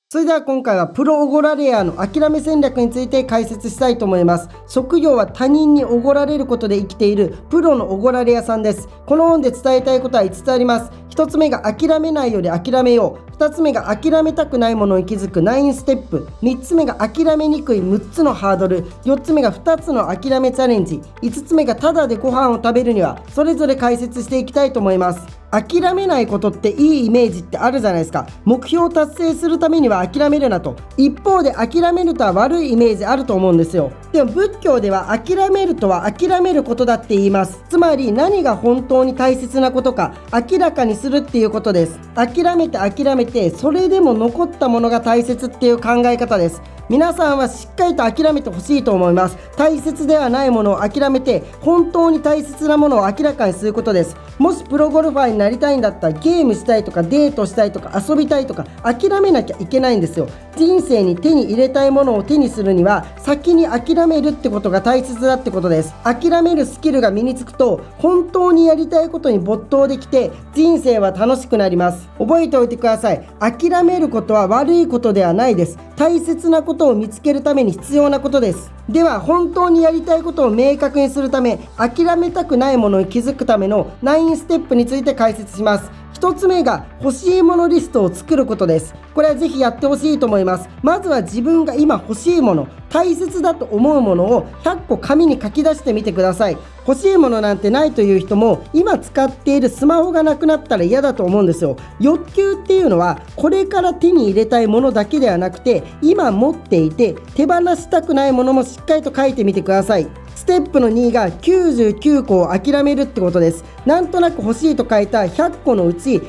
それでは今回はプロおごられ屋の諦め戦略について解説したいと思います。職業は他人におごられることで生きているプロのおごられ屋さんです。この本で伝えたいことは5つあります。1つ目が諦めないより諦めよう。2つ目が諦めたくないものに気づく9ステップ。3つ目が諦めにくい6つのハードル。4つ目が2つの諦めチャレンジ。5つ目がただでご飯を食べるには、それぞれ解説していきたいと思います。諦めないことっていいイメージってあるじゃないですか。目標を達成するためには諦めるなと。一方で諦めるとは悪いイメージあると思うんですよ。でも仏教では諦めるとは諦めることだって言います。つまり何が本当に大切なことか明らかにするっていうことです。諦めてそれでも残ったものが大切っていう考え方です。皆さんはしっかりと諦めてほしいと思います。大切ではないものを諦めて本当に大切なものを明らかにすることです。もしプロゴルファーになりたいんだったらゲームしたいとかデートしたいとか遊びたいとか諦めなきゃいけないんですよ。人生に手に入れたいものを手にするには先に諦めるってことが大切だってことです。諦めるスキルが身につくと本当にやりたいことに没頭できて人生は楽しくなります。覚えておいてください。諦めることは悪いことではないです。大切なことを見つけるために必要なことです。では本当にやりたいことを明確にするため諦めたくないものに気づくための9ステップについて解説します。1つ目が欲しいものリストを作ることです。これはぜひやってほしいと思います。まずは自分が今欲しいもの、大切だと思うものを100個紙に書き出してみてください。欲しいものなんてないという人も今使っているスマホがなくなったら嫌だと思うんですよ。欲求っていうのはこれから手に入れたいものだけではなくて今持っていて手放したくないものもしっかりと書いてみてください。ステップの2が99個を諦めるってことです。なんとなく欲しいと書いた100個のうち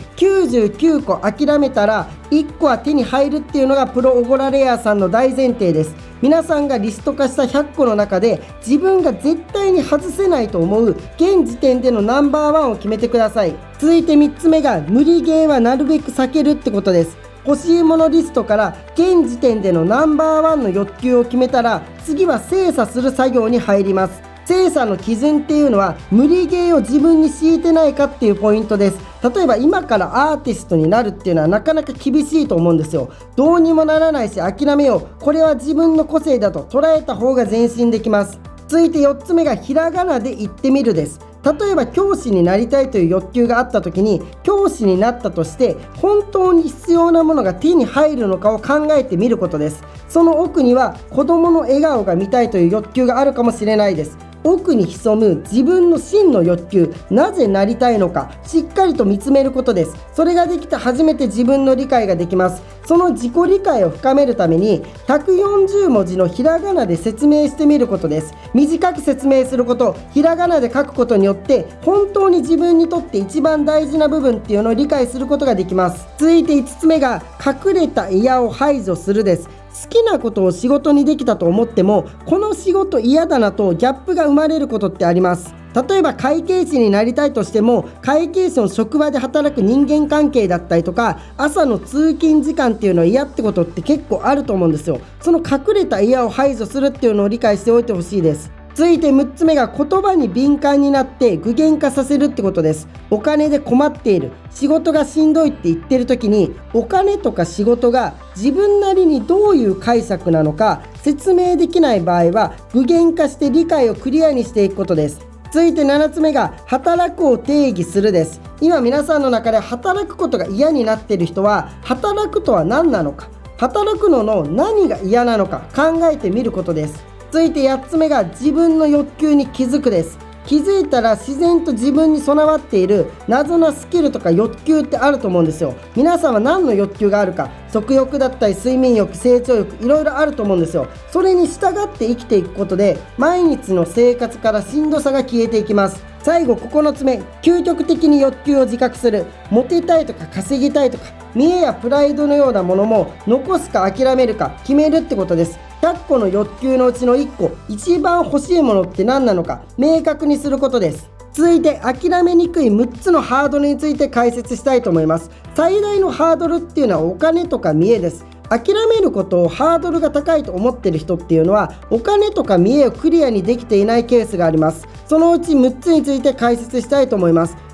99個諦めたら1個は手に入るっていうのがプロおごられ屋さんの大前提です。皆さんがリスト化した100個の中で自分が絶対に外せないと思う現時点でのナンバーワンを決めてください。続いて3つ目が無理ゲーはなるべく避けるってことです。欲しいものリストから現時点でのナンバーワンの欲求を決めたら次は精査する作業に入ります。精査の基準っていうのは無理ゲーを自分に強いてないかっていうポイントです。例えば今からアーティストになるっていうのはなかなか厳しいと思うんですよ。どうにもならないし諦めよう、これは自分の個性だと捉えた方が前進できます。続いて4つ目がひらがなで言ってみるです。例えば教師になりたいという欲求があった時に教師になったとして本当に必要なものが手に入るのかを考えてみることです。その奥には子供の笑顔が見たいという欲求があるかもしれないです。奥に潜む自分の真の欲求、なぜなりたいのかしっかりと見つめることです。それができて初めて自分の理解ができます。その自己理解を深めるために140文字のひらがなで説明してみることです。短く説明すること、ひらがなで書くことによって本当に自分にとって一番大事な部分っていうのを理解することができます。続いて5つ目が隠れた嫌を排除するです。好きなことを仕事にできたと思ってもこの仕事嫌だなとギャップが生まれることってあります。例えば会計士になりたいとしても会計士の職場で働く人間関係だったりとか朝の通勤時間っていうのは嫌ってことって結構あると思うんですよ。その隠れた嫌を排除するっていうのを理解しておいてほしいです。続いて6つ目が言葉に敏感になって具現化させるってことです。お金で困っている、仕事がしんどいって言ってる時にお金とか仕事が自分なりにどういう解釈なのか説明できない場合は具現化して理解をクリアにしていくことです。続いて7つ目が働くを定義するです。今皆さんの中で働くことが嫌になっている人は働くとは何なのか、働くのの何が嫌なのか考えてみることです。続いて8つ目が自分の欲求に気づくです。気づいたら自然と自分に備わっている謎なスキルとか欲求ってあると思うんですよ。皆さんは何の欲求があるか、食欲だったり睡眠欲、成長欲、いろいろあると思うんですよ。それに従って生きていくことで毎日の生活からしんどさが消えていきます。最後9つ目、究極的に欲求を自覚する。モテたいとか稼ぎたいとか見栄やプライドのようなものも残すか諦めるか決めるってことです。100個の欲求のうちの1個、一番欲しいものって何なのか明確にすることです。続いて諦めにくい6つのハードルについて解説したいと思います。最大のハードルっていうのはお金とか見栄です。諦めることをハードルが高いと思っている人っていうのはお金とか見栄をクリアにできていないケースがあります。そのうち6つについて解説したいと思います。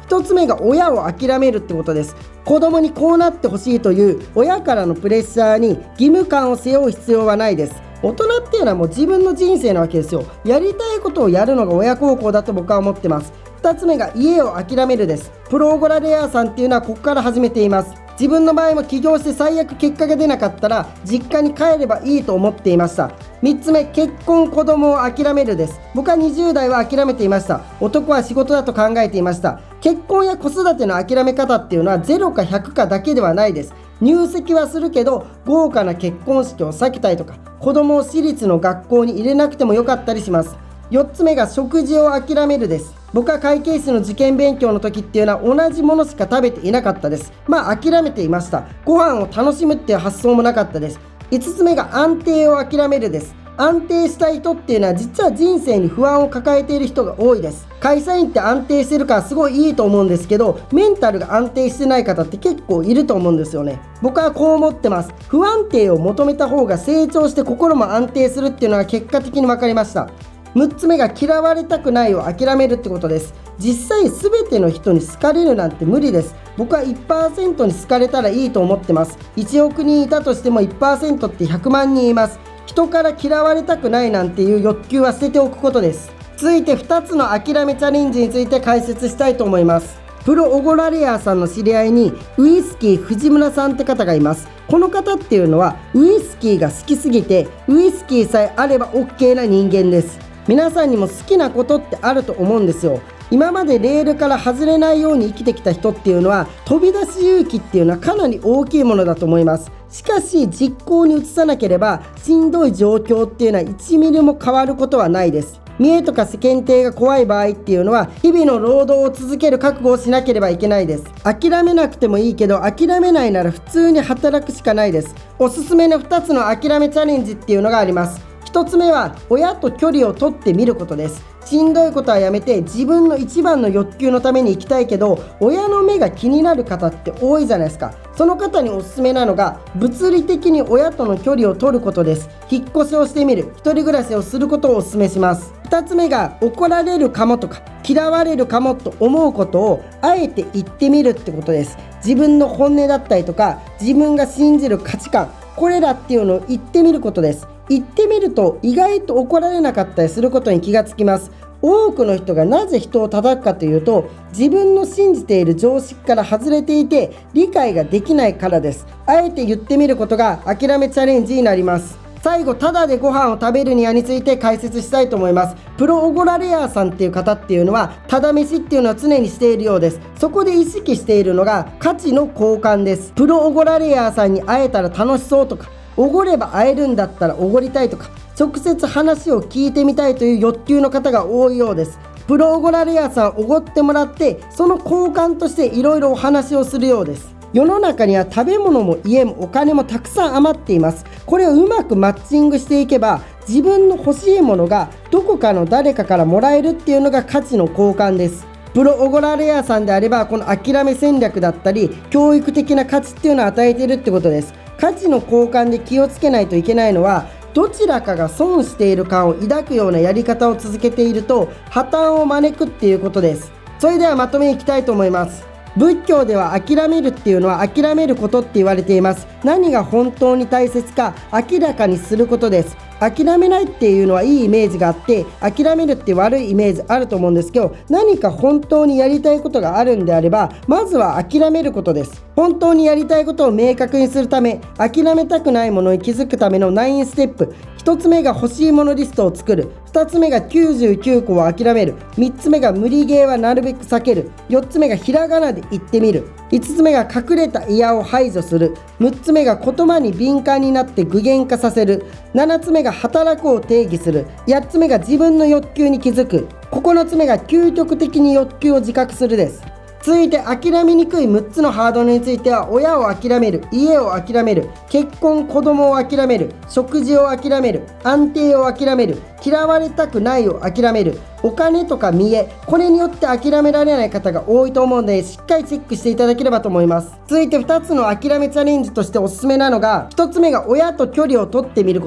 1つ目が親を諦めるってことです。子供にこうなってほしいという親からのプレッシャーに義務感を背負う必要はないです。大人っていうのはもう自分の人生なわけですよ。やりたいことをやるのが親孝行だと僕は思ってます。2つ目が家を諦めるです。プロオゴラレアさんっていうのはここから始めています。自分の場合も起業して最悪結果が出なかったら実家に帰ればいいと思っていました。3つ目、結婚子供を諦めるです。僕は20代は諦めていました。男は仕事だと考えていました。結婚や子育ての諦め方っていうのは0か100かだけではないです。入籍はするけど豪華な結婚式を避けたいとか、子供を私立の学校に入れなくてもよかったりします。4つ目が食事を諦めるです。僕は会計士の受験勉強の時っていうのは同じものしか食べていなかったです。諦めていました。ご飯を楽しむっていう発想もなかったです。5つ目が安定を諦めるです。安定したい人っていうのは実は人生に不安を抱えている人が多いです。会社員って安定してるからすごいいいと思うんですけど、メンタルが安定してない方って結構いると思うんですよね。僕はこう思ってます。不安定を求めた方が成長して心も安定するっていうのは結果的に分かりました。6つ目が嫌われたくないを諦めるってことです。実際全ての人に好かれるなんて無理です。僕は 1% に好かれたらいいと思ってます。1億人いたとしても 1% って100万人います。人から嫌われたくないなんていう欲求は捨てておくことです。続いて2つの諦めチャレンジについて解説したいと思います。プロオゴラレアさんの知り合いにウイスキー藤村さんって方がいます。この方っていうのはウイスキーが好きすぎてウイスキーさえあれば OK な人間です。皆さんにも好きなことってあると思うんですよ。今までレールから外れないように生きてきた人っていうのは飛び出し勇気っていうのはかなり大きいものだと思います。しかし実行に移さなければしんどい状況っていうのは1ミリも変わることはないです。見栄とか世間体が怖い場合っていうのは日々の労働を続ける覚悟をしなければいけないです。諦めなくてもいいけど諦めないなら普通に働くしかないです。おすすめの2つの諦めチャレンジっていうのがあります。1つ目は親と距離を取ってみることです。しんどいことはやめて自分の一番の欲求のために生きたいけど親の目が気になる方って多いじゃないですか。その方におすすめなのが物理的に親との距離を取ることです。引っ越しをしてみる、一人暮らしをすることをおすすめします。2つ目が怒られるかもとか嫌われるかもと思うことをあえて言ってみるってことです。自分の本音だったりとか自分が信じる価値観、これらっていうのを言ってみることです。言ってみると意外と怒られなかったりすることに気がつきます。多くの人がなぜ人を叩くかというと自分の信じている常識から外れていて理解ができないからです。あえて言ってみることが諦めチャレンジになります。最後、ただでご飯を食べるにはについて解説したいと思います。プロオゴラレアさんっていう方っていうのはただ飯っていうのは常にしているようです。そこで意識しているのが価値の交換です。プロオゴラレアさんに会えたら楽しそうとかおごれば会えるんだったらおごりたいとか直接話を聞いてみたいという欲求の方が多いようです。プロオゴラレアさんおごってもらってその交換としていろいろお話をするようです。世の中には食べ物も家もお金もたくさん余っています。これをうまくマッチングしていけば自分の欲しいものがどこかの誰かからもらえるっていうのが価値の交換です。プロオゴラレアさんであればこの諦め戦略だったり教育的な価値っていうのを与えているってことです。価値の交換で気をつけないといけないのはどちらかが損している感を抱くようなやり方を続けていると破綻を招くっていうことです。それではまとめいきたいと思います。仏教では諦めるっていうのは諦めることって言われています。何が本当に大切か明らかにすることです。諦めないっていうのはいいイメージがあって諦めるって悪いイメージあると思うんですけど、何か本当にやりたいことがあるんであればまずは諦めることです。本当にやりたいことを明確にするため諦めたくないものに気づくための9ステップ。1つ目が欲しいものリストを作る、2つ目が99個を諦める、3つ目が無理ゲーはなるべく避ける、4つ目がひらがなで言ってみる、5つ目が隠れた嫌を排除する、6つ目が言葉に敏感になって具現化させる、7つ目が働くを定義する、8つ目が自分の欲求に気づく、9つ目が究極的に欲求を自覚するです。続いて諦めにくい6つのハードルについては親を諦める、家を諦める、結婚子供を諦める、食事を諦める、安定を諦める、嫌われたくないを諦める、お金とか見栄、これによって諦められない方が多いと思うのでしっかりチェックしていただければと思います。続いて2つの諦めチャレンジとしておすすめなのが1つ目が親と距離を取ってみること、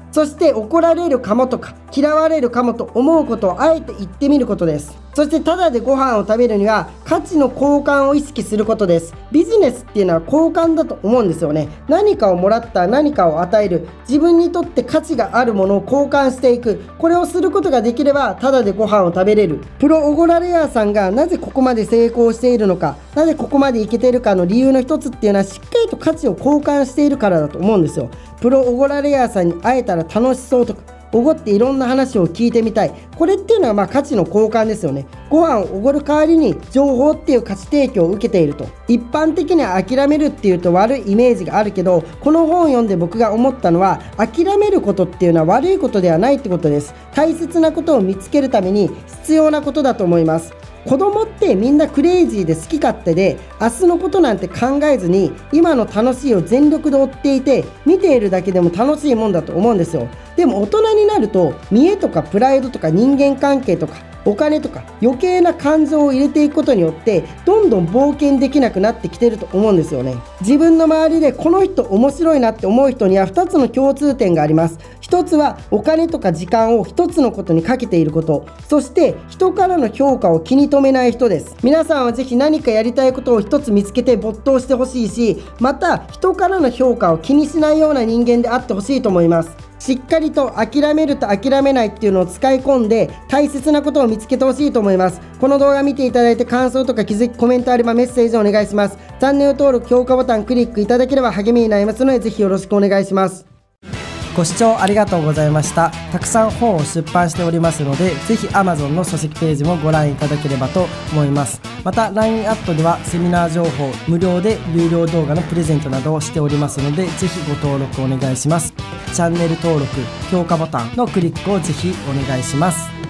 そして怒られるかもとか嫌われるかもと思うことをあえて言ってみることです。そしてただでご飯を食べるには価値の交換を意識することです。ビジネスっていうのは交換だと思うんですよね。何かをもらったら何かを与える、自分にとって価値があるものを交換していく、これをすることができればただでご飯を食べれる。プロオゴラレアさんがなぜここまで成功しているのか、なぜここまでいけているかの理由の一つっていうのはしっかりと価値を交換しているからだと思うんですよ。プロオゴラレアさんに会えたら楽しそうとか、おごっていろんな話を聞いてみたい、これっていうのは価値の交換ですよね。ご飯をおごる代わりに情報っていう価値提供を受けていると。一般的には諦めるっていうと悪いイメージがあるけど、この本を読んで僕が思ったのは、諦めることっていうのは悪いことではないってことです。大切なことを見つけるために必要なことだと思います。子供ってみんなクレイジーで好き勝手で、明日のことなんて考えずに今の楽しいを全力で追っていて、見ているだけでも楽しいもんだと思うんですよ。でも大人になると見栄とかプライドとか人間関係とかお金とか余計な感情を入れていくことによってどんどん冒険できなくなってきてると思うんですよね。自分の周りでこの人面白いなって思う人には2つの共通点があります。1つはお金とか時間を1つのことにかけていること、そして人からの評価を気に留めない人です。皆さんはぜひ何かやりたいことを1つ見つけて没頭してほしいし、また人からの評価を気にしないような人間であってほしいと思います。しっかりと諦めると諦めないっていうのを使い込んで大切なことを見つけてほしいと思います。この動画見ていただいて感想とか気づき、コメントあればメッセージをお願いします。チャンネル登録、評価ボタンクリックいただければ励みになりますので、ぜひよろしくお願いします。ご視聴ありがとうございました。たくさん本を出版しておりますので、ぜひ Amazon の書籍ページもご覧いただければと思います。また LINE アットではセミナー情報、無料で有料動画のプレゼントなどをしておりますので、ぜひご登録お願いします。チャンネル登録、評価ボタンのクリックをぜひお願いします。